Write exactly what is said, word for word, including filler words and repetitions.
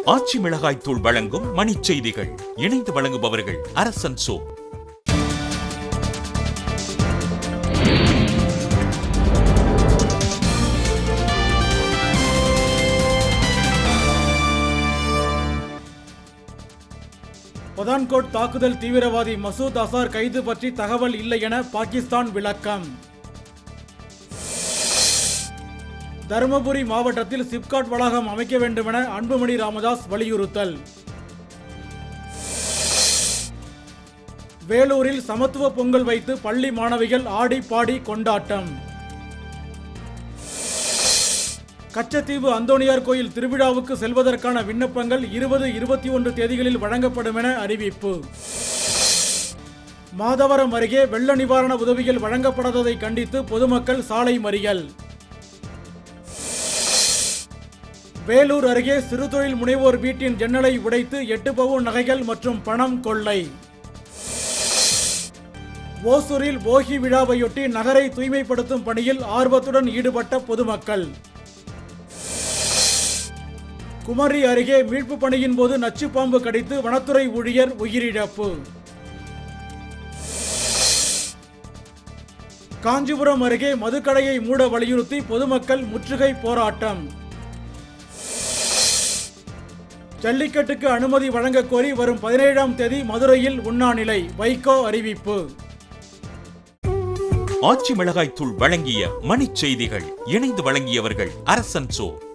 ஆச்சி மிளகாய் தூள் வழங்கும் மணிச் செய்திகள். இணைந்து வழங்குபவர்கள் அரசன் சோ. பதான்கோட் தாக்குதல் தீவிரவாதி மசூத் அசார் கைது பற்றி தகவல் இல்லை என பாகிஸ்தான் விளக்கம். தருமபுரி மாவட்டத்தில் சிப்காட் வளாகம் அமைக்க வேண்டும் என அன்புமணி ராமதாஸ் வலியுறுத்தல். வேலூரில் சமத்துவ பொங்கல் வைத்து பள்ளி மாணவிகள் ஆடி பாடி கொண்டாட்டம். கச்சத்தீவு அந்தோணியார் கோயில் திருவிழாவுக்கு செல்வதற்கான விண்ணப்பங்கள் இருபது இருபத்தி ஒன்று தேதிகளில் வழங்கப்படும் என அறிவிப்பு. மாதவரம் அருகே வெள்ள நிவாரண உதவிகள் வழங்கப்படாததை கண்டித்து பொதுமக்கள் சாலை மறியல். வேலூர் அருகே சிறுதொழில் முனைவோர் வீட்டின் ஜன்னலை உடைத்து எட்டு பவுன் நகைகள் மற்றும் பணம் கொள்ளை. ஓசூரில் போகி விழாவையொட்டி நகரை தூய்மைப்படுத்தும் பணியில் ஆர்வத்துடன் ஈடுபட்ட பொதுமக்கள். குமரி அருகே மீட்பு பணியின் போது நச்சுப்பாம்பு கடித்து வனத்துறை ஊழியர் உயிரிழப்பு. காஞ்சிபுரம் அருகே மதுக்கடையை மூட வலியுறுத்தி பொதுமக்கள் முற்றுகை போராட்டம். ஜல்லிக்கட்டுக்கு அனுமதி வழங்க கோரி வரும் பதினேழாம் தேதி மதுரையில் உண்ணாநிலை, வைகோ அறிவிப்பு. ஆச்சி மிளகாய் தூள் வழங்கிய மணிச் செய்திகள். இணைந்து வழங்கியவர்கள் அரசன் சோ.